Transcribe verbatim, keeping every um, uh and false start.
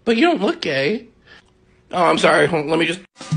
But you don't look gay. Oh, I'm sorry. Let me just...